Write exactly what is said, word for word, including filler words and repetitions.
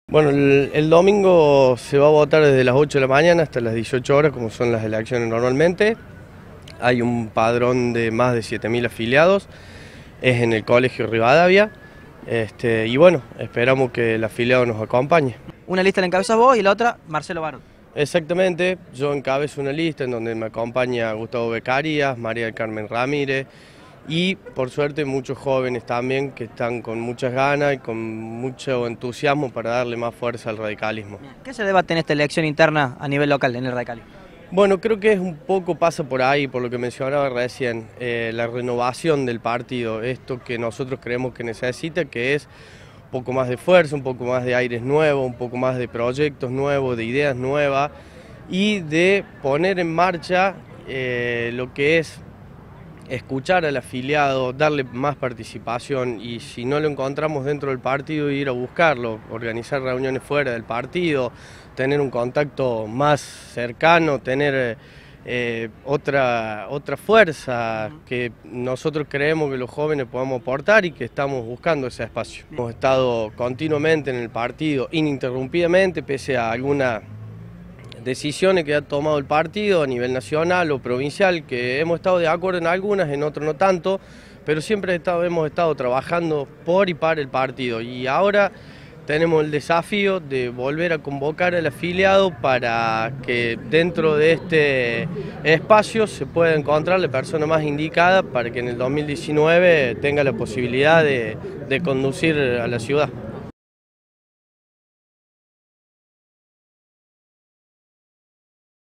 Bueno, el, el domingo se va a votar desde las ocho de la mañana hasta las dieciocho horas, como son las elecciones normalmente. Hay un padrón de más de siete mil afiliados, es en el Colegio Rivadavia, este, y bueno, esperamos que el afiliado nos acompañe. Una lista la encabezas vos y la otra Marcelo Barón. Exactamente, yo encabezo una lista en donde me acompaña Gustavo Beccarías, María del Carmen Ramírez y por suerte muchos jóvenes también que están con muchas ganas y con mucho entusiasmo para darle más fuerza al radicalismo. ¿Qué se debate en esta elección interna a nivel local en el radicalismo? Bueno, creo que es un poco pasa por ahí, por lo que mencionaba recién, eh, la renovación del partido, esto que nosotros creemos que necesita, que es un poco más de fuerza, un poco más de aires nuevos, un poco más de proyectos nuevos, de ideas nuevas y de poner en marcha eh, lo que es escuchar al afiliado, darle más participación y si no lo encontramos dentro del partido, ir a buscarlo, organizar reuniones fuera del partido, tener un contacto más cercano, tener eh, otra, otra fuerza que nosotros creemos que los jóvenes podemos aportar y que estamos buscando ese espacio. Hemos estado continuamente en el partido, ininterrumpidamente, pese a alguna decisiones que ha tomado el partido a nivel nacional o provincial, que hemos estado de acuerdo en algunas, en otras no tanto, pero siempre estado, hemos estado trabajando por y para el partido y ahora tenemos el desafío de volver a convocar al afiliado para que dentro de este espacio se pueda encontrar la persona más indicada para que en el dos mil diecinueve tenga la posibilidad de, de conducir a la ciudad.